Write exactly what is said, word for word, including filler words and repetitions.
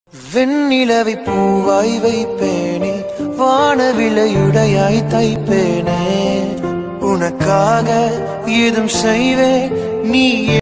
வெண்ணிலவை பூவாய் வைப்பேனே, வானவிலையுடையாய் தைப்பேனே, உனக்காக ஏதும் செய்வேன் நீ